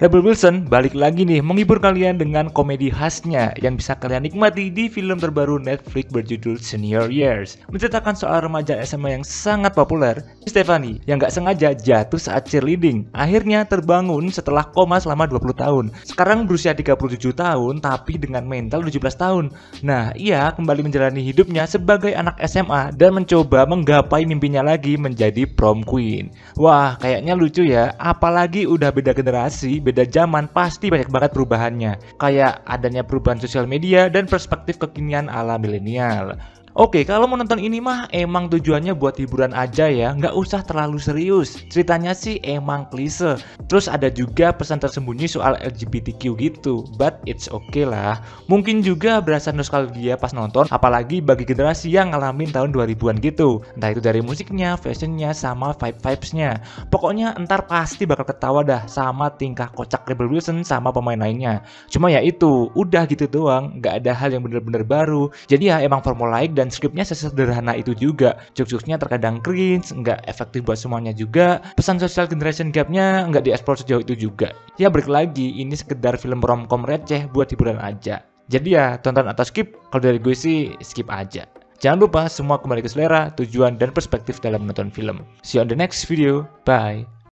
Rebel Wilson balik lagi nih menghibur kalian dengan komedi khasnya yang bisa kalian nikmati di film terbaru Netflix berjudul Senior Years. Menceritakan soal remaja SMA yang sangat populer, Stephanie, yang gak sengaja jatuh saat cheerleading. Akhirnya terbangun setelah koma selama 20 tahun. Sekarang berusia 37 tahun tapi dengan mental 17 tahun. Nah, ia kembali menjalani hidupnya sebagai anak SMA dan mencoba menggapai mimpinya lagi menjadi prom queen. Wah, kayaknya lucu ya, apalagi udah beda generasi, beda zaman, pasti banyak banget perubahannya. Kayak adanya perubahan sosial media dan perspektif kekinian ala milenial. Oke, kalau mau nonton ini mah emang tujuannya buat hiburan aja ya, nggak usah terlalu serius. Ceritanya sih emang klise. Terus ada juga pesan tersembunyi soal LGBTQ gitu, but it's okay lah. Mungkin juga berasa nostalgia pas nonton, apalagi bagi generasi yang ngalamin tahun 2000-an gitu. Entah itu dari musiknya, fashionnya, sama vibes-nya. Pokoknya entar pasti bakal ketawa dah sama tingkah kocak Rebel Wilson sama pemain lainnya. Cuma ya itu, udah gitu doang, nggak ada hal yang bener-bener baru. Jadi ya emang formulaik dan skripnya sesederhana itu juga. Jokes-jokesnya terkadang cringe, nggak efektif buat semuanya juga. Pesan sosial generation gap-nya nggak dieksplor sejauh itu juga. Ya balik lagi, ini sekedar film romcom receh buat hiburan aja. Jadi ya tonton atau skip, kalau dari gue sih skip aja. Jangan lupa semua kembali ke selera, tujuan, dan perspektif dalam menonton film. See you on the next video, bye.